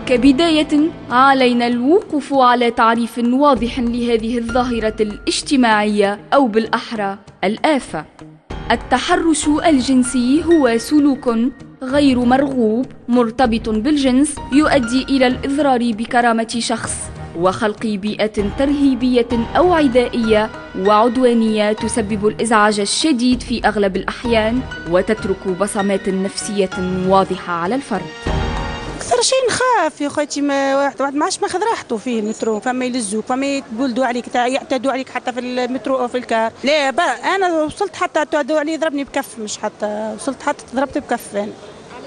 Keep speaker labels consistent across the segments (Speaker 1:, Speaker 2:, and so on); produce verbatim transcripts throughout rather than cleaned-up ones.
Speaker 1: كبداية علينا الوقوف على تعريف واضح لهذه الظاهرة الاجتماعية أو بالأحرى الآفة. التحرش الجنسي هو سلوك غير مرغوب مرتبط بالجنس يؤدي إلى الإضرار بكرامة شخص وخلق بيئة ترهيبية أو عدائية وعدوانية تسبب الإزعاج الشديد في أغلب الأحيان وتترك بصمات نفسية واضحة على الفرد.
Speaker 2: أكثر شيء نخاف يا خوتي، ما واحد واحد ما عادش ماخذ راحته فيه المترو، فما يلزوك فما يتبولدوا عليك يعتدوا عليك حتى في المترو أو في الكار. لا با أنا وصلت حتى اعتدوا علي ضربني بكف، مش حتى وصلت حتى ضربت بكف. أنا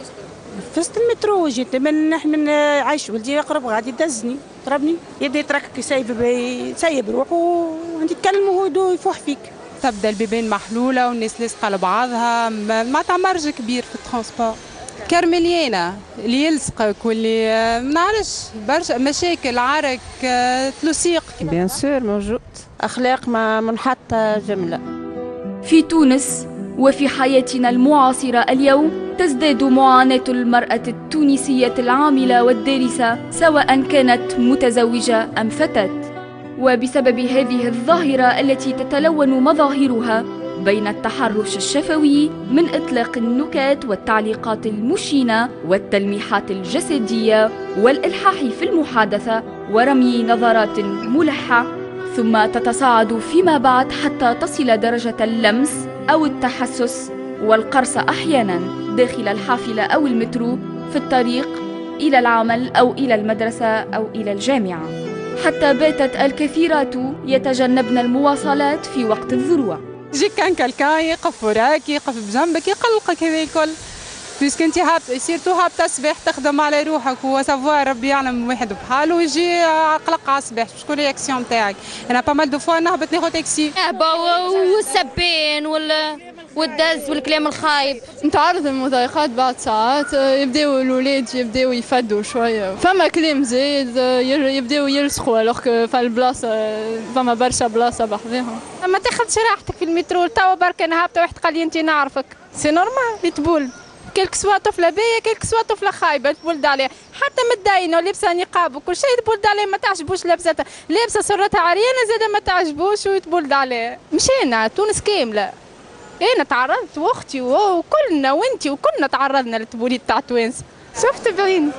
Speaker 2: في وسط المترو جيت من من عايش ولدي يقرب غادي دزني ضربني يدي تركك يسيب يسيب روحه وانت تكلم وهو يفوح فيك.
Speaker 3: تبدا البيبان محلوله والناس لاصقه لبعضها، ما تعمرج كبير في الترونسبور. كرمليانه اللي يلصقك واللي ما نعرفش برشا مشاكل عرك تلصيق.
Speaker 4: بيان سور موجود اخلاق ما منحطه جمله.
Speaker 1: في تونس وفي حياتنا المعاصره اليوم تزداد معاناة المرأة التونسية العاملة والدارسة سواء كانت متزوجة أم فتاة، وبسبب هذه الظاهرة التي تتلون مظاهرها بين التحرش الشفوي من إطلاق النكات والتعليقات المشينة والتلميحات الجسدية والإلحاح في المحادثة ورمي نظرات ملحة، ثم تتصاعد فيما بعد حتى تصل درجة اللمس أو التحسس والقرص أحياناً داخل الحافلة أو المترو في الطريق إلى العمل أو إلى المدرسة أو إلى الجامعة، حتى باتت الكثيرات يتجنبن المواصلات في وقت الذروة.
Speaker 3: يجيك كان كالكان يقف وراك يقف بجنبك يقلقك هذا الكل، بيسك انت هاب سيرتو هابطه الصباح تخدم على روحك وسافوار ربي يعلم واحد بحاله ويجي قلق على الصباح. شكون رياكسيون تاعك؟ انا با مال دو فوا نهبط ناخذ تاكسي
Speaker 5: والسبين ولا والدز والكلام الخايب.
Speaker 6: نتعرض للمضايقات بعد ساعات، يبداو الولاد يبداو يفدوا شويه، فما كلام زايد يبداو يلصقوا الوغ في البلاصه فما برشا بلاصه بحذاهم.
Speaker 5: ما تاخذش راحتك في المترو توا برك انا هابطه واحد قال لي انت نعرفك سي نورمال يتبول كلك سوا طفله باهيه كلك سوا طفله خايبه تبولد عليها، حتى متدينه ولابسه نقاب وكل شيء تبولد عليها ما تعجبوش لابستها لابسه سرتها عريانه زاده ما تعجبوش ويتبولد عليها. مشينا تونس كامله انا تعرضت واختي وكلنا وانتي وكلنا تعرضنا للتبوليد تاع توانسه. شفت بعيني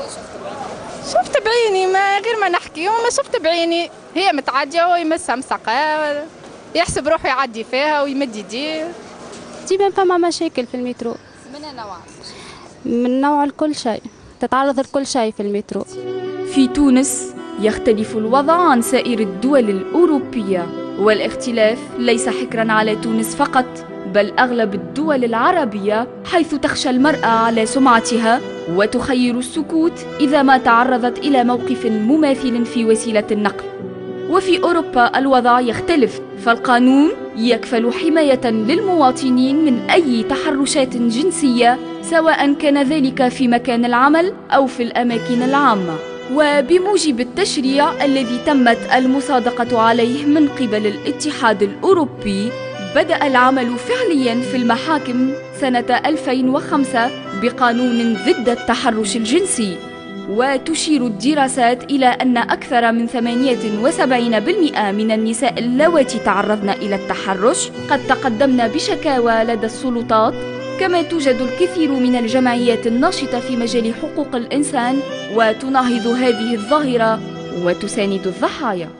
Speaker 5: شفت بعيني ما غير ما نحكي وما شفت بعيني، هي متعديه ويمسها مسقه يحسب روحه يعدي فيها ويمد يديه.
Speaker 7: ديما فما مشاكل في المترو
Speaker 5: من النوع
Speaker 7: من نوع الكل شيء، تتعرض لكل شيء في المترو.
Speaker 1: في تونس يختلف الوضع عن سائر الدول الأوروبية، والاختلاف ليس حكراً على تونس فقط بل أغلب الدول العربية، حيث تخشى المرأة على سمعتها وتخير السكوت إذا ما تعرضت إلى موقف مماثل في وسيلة النقل. وفي أوروبا الوضع يختلف، فالقانون يكفل حماية للمواطنين من أي تحرشات جنسية سواء كان ذلك في مكان العمل أو في الأماكن العامة. وبموجب التشريع الذي تمت المصادقة عليه من قبل الاتحاد الأوروبي، بدأ العمل فعلياً في المحاكم سنة ألفين وخمسة بقانون ضد التحرش الجنسي. وتشير الدراسات إلى أن أكثر من ثمانية وسبعين بالمئة من النساء اللواتي تعرضن إلى التحرش قد تقدمن بشكاوى لدى السلطات، كما توجد الكثير من الجمعيات الناشطة في مجال حقوق الإنسان وتناهض هذه الظاهرة وتساند الضحايا.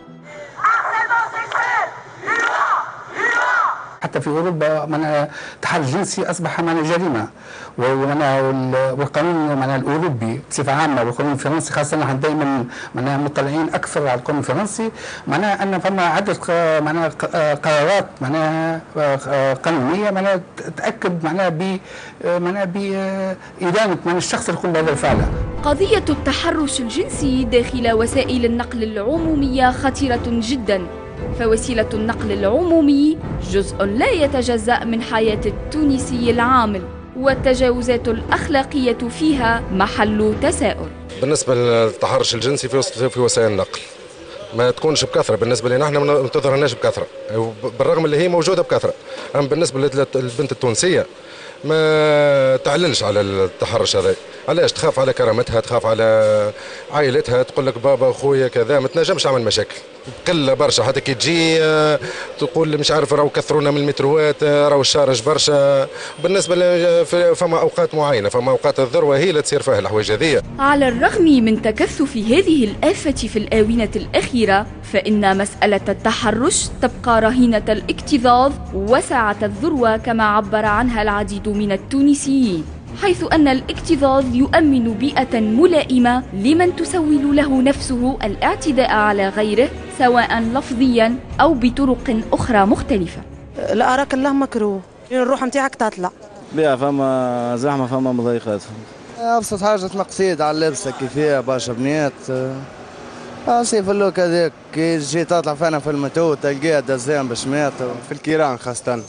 Speaker 8: حتى في اوروبا معناها التحرش الجنسي اصبح معناها جريمه، والقانون معناها الاوروبي بصفه عامه والقانون الفرنسي خاصه نحن دائما معناها مطلعين اكثر على القانون الفرنسي، معناها ان فما عده معناها قرارات معناها قانونيه معناها تاكد معناها ب معناها بادانه معناها الشخص اللي يقوم بهذا الفعل.
Speaker 1: قضيه التحرش الجنسي داخل وسائل النقل العموميه خطيره جدا، فوسيلة النقل العمومي جزء لا يتجزأ من حياة التونسي العامل، والتجاوزات الأخلاقية فيها محل تساؤل.
Speaker 9: بالنسبة للتحرش الجنسي في وسائل النقل ما تكونش بكثرة، بالنسبة لنا احنا ما تظهرناش بكثرة، بالرغم اللي هي موجودة بكثرة. أما بالنسبة للبنت التونسية ما تعلنش على التحرش هذا، علاش؟ تخاف على كرامتها، تخاف على عائلتها، تقول لك بابا خويا كذا، ما تنجمش تعمل مشاكل. قله برشا، حتى كي تجي تقول مش عارف راهو كثرونا من المتروات، راهو الشارج برشا. بالنسبه فما اوقات معينه، فما اوقات الذروه هي اللي تصير فيها الحوايج هذيا.
Speaker 1: على الرغم من تكثف هذه الآفة في الآونة الأخيرة، فإن مسألة التحرش تبقى رهينة الاكتظاظ وسعة الذروة كما عبر عنها العديد من التونسيين، حيث أن الاكتظاظ يؤمن بيئة ملائمة لمن تسول له نفسه الاعتداء على غيره سواء لفظيا أو بطرق أخرى مختلفة.
Speaker 4: لا أراك الله مكروه، الروح نتاعك تطلع.
Speaker 10: بيع فما زحمة، فما مضايقات.
Speaker 11: أبسط حاجة تنقصيد على لبسك كيفية برشا بنات. أصي في اللوك هذاك كي تجي تطلع فينا في المتو تلقيها دزان بشمات في الكيران خاصة.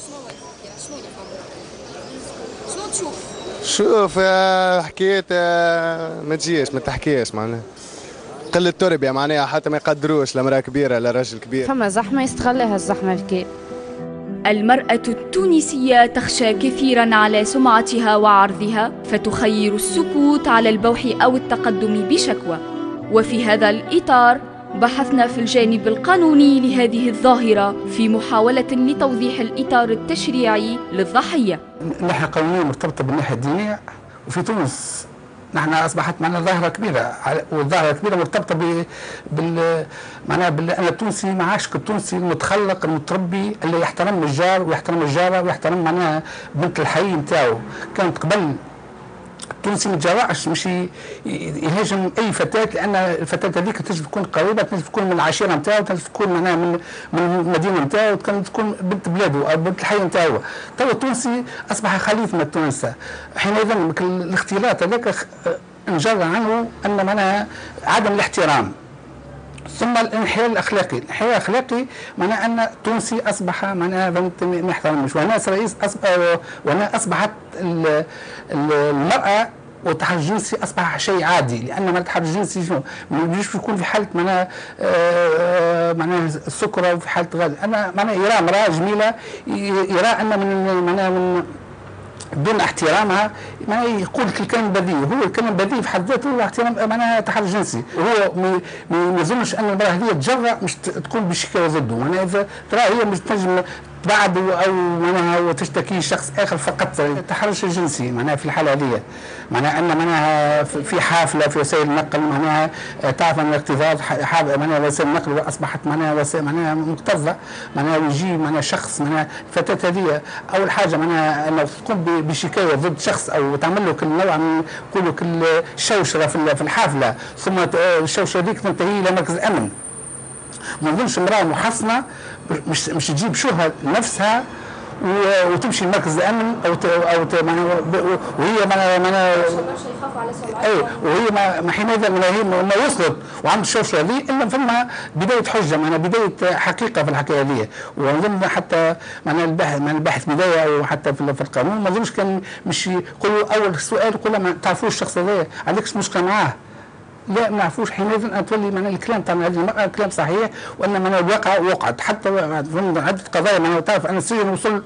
Speaker 11: شوف حكيت ما تجيش ما تحكيش معناها قلة تربية معناها، حتى ما يقدروش لمرأة كبيرة لا رجل كبير.
Speaker 7: فما زحمة يستغلها الزحمة الكي.
Speaker 1: المرأة التونسية تخشى كثيرا على سمعتها وعرضها، فتخير السكوت على البوح أو التقدم بشكوى. وفي هذا الإطار بحثنا في الجانب القانوني لهذه الظاهرة في محاولة لتوضيح الإطار التشريعي للضحية.
Speaker 8: الناحية القانونية مرتبطة بالناحية الدينية، وفي تونس نحن أصبحت معنا ظاهرة كبيرة، والظاهرة كبيرة مرتبطة ب بال معناها بال أنا التونسي ما عادش التونسي المتخلق المتربي اللي يحترم الجار ويحترم الجارة ويحترم معناها بنت الحي نتاعو. كانت قبل التونسي ما يتجرأش مش يهاجم اي فتاه، لان الفتاه هذيك تنجم تكون قريبه، تنجم تكون من العشيره نتاعو، تنجم تكون معناها من من المدينه نتاعو، تنجم تكون بنت بلاده او بنت الحي نتاعو. توا التونسي اصبح خليط من التونسه، حينئذ الاختلاط هذاك نجر عنه ان معناها عدم الاحترام. ثم الانحياء الاخلاقي، الانحياء الاخلاقي معناه ان التونسي اصبح معناها ما يحترمش، وهنا رئيس أصبح وهنا اصبحت المراه والتحرش الجنسي اصبح شيء عادي، لان ما التحرش الجنسي شنو؟ ما يجوش يكون في حاله معناها معناها السكره وفي حاله غاز، انا معناها يرى امراه جميله يرى ان من معناها من دون احترامها معناها يقول الكلام البذيء، هو الكلام البذيء في حد ذاته هو احترام معناها تحرش جنسي، هو ما يظنش ان المراه هذه تجرأ مش تكون بشكاوى ضده، معناها اذا ترى هي مش تنجم بعد او معناها وتشتكي شخص اخر فقط. التحرش الجنسي معناها في الحاله هذه معناها ان معناها في حافله في وسائل النقل معناها تعرف ان الاكتظاظ معناها وسائل النقل اصبحت معناها وسائل معناها مكتظه، معناها يجي معناها شخص معناها الفتاه هذه اول حاجه معناها انه تقوم بشكايه ضد شخص او تعمل له كل نوع من نقولوا كل شوشره في الحافله، ثم الشوشره هذيك تنتهي الى مركز امن. ما نظنش امراه محصنه مش مش تجيب شهره لنفسها وتمشي لمركز الامن او ت او ت وهي ما ما اي وهي ما حينئذ هي ما وصلت وعند الشوشره هذه الا فما بدايه حجه معناها بدايه حقيقه في الحكايه هذه. ونظن حتى معناها الباحث معناها الباحث بدايه او حتى في القانون ما نظنش كان مش يقولوا اول سؤال يقول ما تعرفوش الشخص هذا عليكش مشكله معاه، لا ما نعرفوش. حينئذ ان تولي معناها الكلام تاع هذه المراه كلام صحيح، وان معناها الواقع وقعت حتى عده قضايا معناها تعرف ان السجن وصل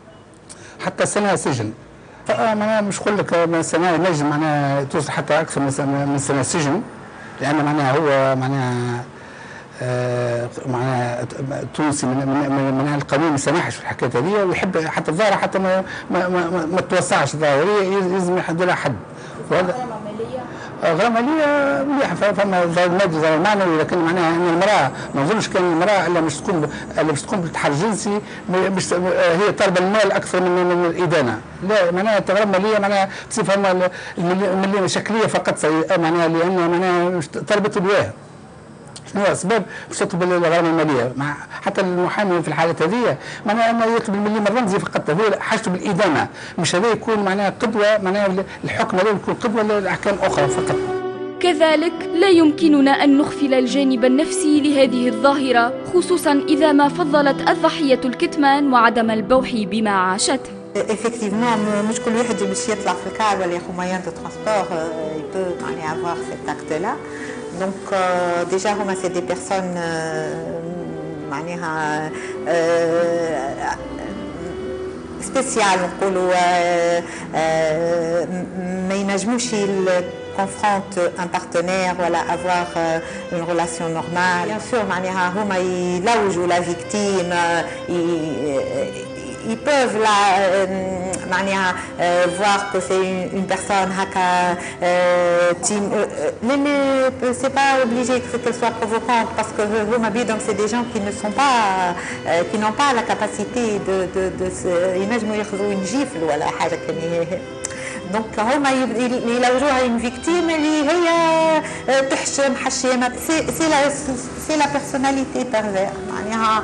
Speaker 8: حتى سنه سجن. فمعناها مش نقول لك سنه نجم معناها توصل حتى اكثر من سنه سجن، لان معناها هو معناها آه معناها التونسي من من, من القانون ما يسمحش في الحكايه هذه، ويحب حتى الظاهره حتى ما ما, ما, ما توسعش الظاهره، لازم يحدوا لها حد. وهذا غرامة مالية مليحة، فما مادي زي معنوي، لكن معناها ان المرأة ما نظنش كان المرأة الا مش تكون الا مش تكون بالتحرش الجنسي مش هي طالبة المال اكثر من من الادانة، لا معناها الغرامة المالية معناها بصفة المالية شكلية فقط معناها لان معناها طلبت الواه. شنو اسباب باش تطلب الغرامه الماليه؟ مع حتى المحامي في الحالات هذه معناها انه يطلب المليم الرمزي فقط، هو حاجته بالادانه، مش هذا يكون معناها قدوه معناها الحكم هذا يكون قدوه لاحكام اخرى فقط.
Speaker 1: كذلك لا يمكننا ان نغفل الجانب النفسي لهذه الظاهره، خصوصا اذا ما فضلت الضحيه الكتمان وعدم البوح بما عاشته.
Speaker 12: Effectivement, مش كل واحد باش يطلع في الكار ولا ياخذ moyen de transport, il peut معناها avoir cet acte-là. Donc euh, déjà هما c'est des personnes euh, معناها euh, سبيسيال نقولوا ما ينجموش confronte un partenaire voilà avoir euh, une relation normale. Bien sûr معناها هما يلوجوا la victime ils peuvent la معناها voir que c'est une, une personne haka mais c'est pas obligé que qu'elle soit provocante parce que huma bidom c'est des gens qui ne sont pas qui n'ont pas la capacité de de de ينجموا ياخذوا une gifle ولا حاجه كني دونك هما يلوجوها اون فيكتيم اللي هي تحشم حشيمه سي سي لا سي لا بيرسوناليتي بيرفير معناها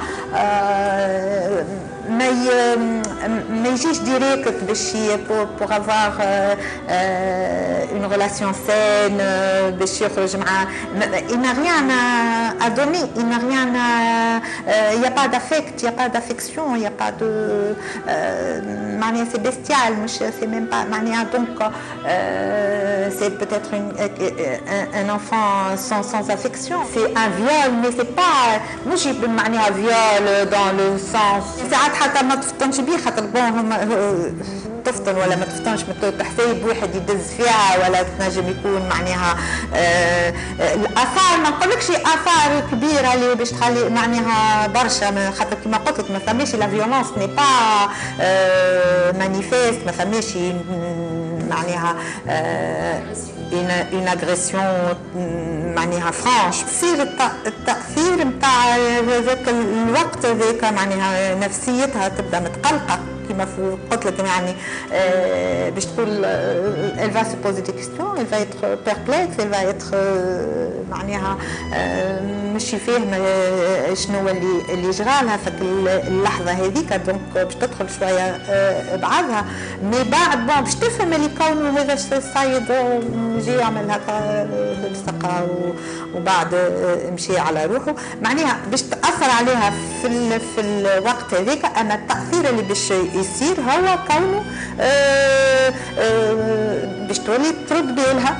Speaker 12: ما ما يجيش ديريكت باش بور افوار اون ريلاسيون سين باش يخرج مع il n'a rien à donner il n'a rien à il y a pas d'affect il y a pas d'affection il y a pas de معناها c'est bestial مش c'est même pas معناها donc c'est peut-être une un enfant sans sans affection c'est un viol mais c'est pas مش معناها viol dans le sens حتى ما تفطنش بيه خاطر بون هما تفطن ولا ما تفطنش تحسيب واحد يدز فيها ولا تنجم يكون معناها آه الاثار ما نقولكش اثار كبيره اللي باش تخلي معناها برشا خاطر كما قلت لك ما ثماش لا فيولونس ني با آه مانيفيست ما ثماش معناها آه une une agression معناها فرانش تصير التاثير نتاع هذاك الوقت هذاك معناها نفسيتها تبدا متقلقه كما قلت لك يعني euh, باش تقول elle va se poser des questions elle va être perplexe elle va être euh, معناها euh, مش فاهمه شنو اللي اللي جرالها في اللحظه هذيك دونك باش تدخل شويه euh, بعضها مي بعد بون باش تفهم اللي كونه هذا السيد جي يعمل هكا الثقه وبعد مشي على روحه معناها باش تاثر عليها في ال في الوقت هذاك اما التاثير اللي باش يصير هو كونه باش تولي ترد بالها.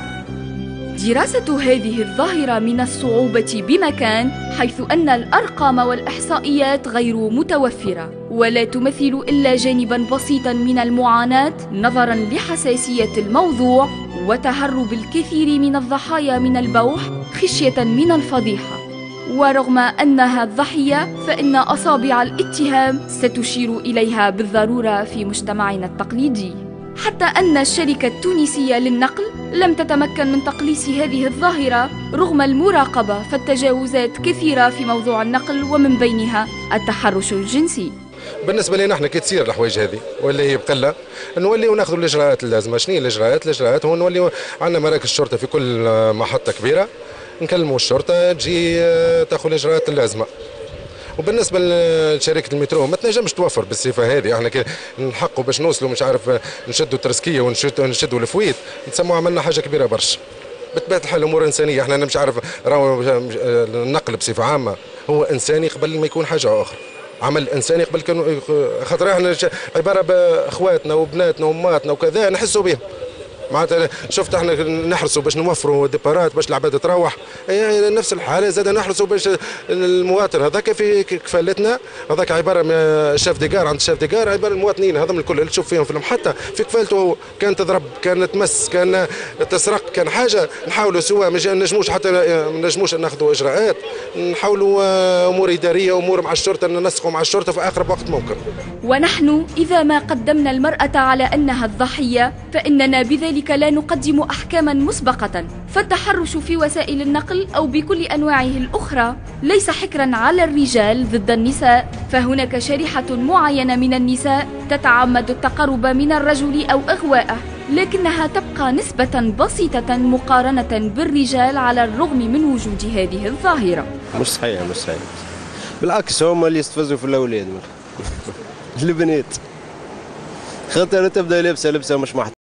Speaker 1: دراسة هذه الظاهرة من الصعوبة بمكان حيث أن الأرقام والإحصائيات غير متوفرة ولا تمثل إلا جانباً بسيطاً من المعاناة نظراً لحساسية الموضوع وتهرب الكثير من الضحايا من البوح خشية من الفضيحة. ورغم أنها الضحية فإن أصابع الاتهام ستشير إليها بالضرورة في مجتمعنا التقليدي، حتى أن الشركة التونسية للنقل لم تتمكن من تقليص هذه الظاهرة رغم المراقبة فالتجاوزات كثيرة في موضوع النقل ومن بينها التحرش الجنسي.
Speaker 9: بالنسبه لنا احنا كي تصير الحوايج هذه ولا هي بقله نوليو ناخذوا الاجراءات اللازمه. شنو هي الاجراءات؟ الاجراءات هو نوليو عندنا مراكز الشرطه في كل محطه كبيره نكلموا الشرطه تجي تاخذ الاجراءات اللازمه. وبالنسبه لشركه المترو ما تنجمش توفر بالصفه هذه. احنا كي نحقوا باش نوصلوا مش عارف نشدوا الترسكيه ونشدوا الفويت نسموا عملنا حاجه كبيره برشا. بطبيعه الحال امور انسانيه احنا مش عارف راهو النقل بصفه عامه هو انساني قبل ما يكون حاجه اخرى. عمل انساني قبل كانوا خاطر احنا عباره باخواتنا وبناتنا واماتنا وكذا نحسوا بهم. معناتها شفت احنا نحرصوا باش نوفروا ديبارات باش العباد تروح نفس الحاله زاد نحرصوا باش المواطن هذاك في كفالتنا هذاك عباره من شاف ديكار عند شاف ديكار عباره المواطنين هذم الكل اللي تشوف فيهم في المحطه في كفالته كان تضرب كان تمس كان تسرق كان حاجه نحاولوا سواء ما نجموش حتى ما نجموش ناخذوا اجراءات نحاولوا امور اداريه امور مع الشرطه ننسقوا مع الشرطه في اقرب وقت ممكن.
Speaker 1: ونحن اذا ما قدمنا المراه على انها الضحيه فاننا بذلك لا نقدم أحكاما مسبقة، فالتحرش في وسائل النقل أو بكل أنواعه الأخرى ليس حكرا على الرجال ضد النساء، فهناك شريحة معينة من النساء تتعمد التقرب من الرجل أو إغواءه، لكنها تبقى نسبة بسيطة مقارنة بالرجال على الرغم من وجود هذه الظاهرة.
Speaker 13: مش صحيح مش صحيح بالعكس هم اللي يستفزوا في الأولاد البنات خاطر تبدا لابسه لبسه مش محترمه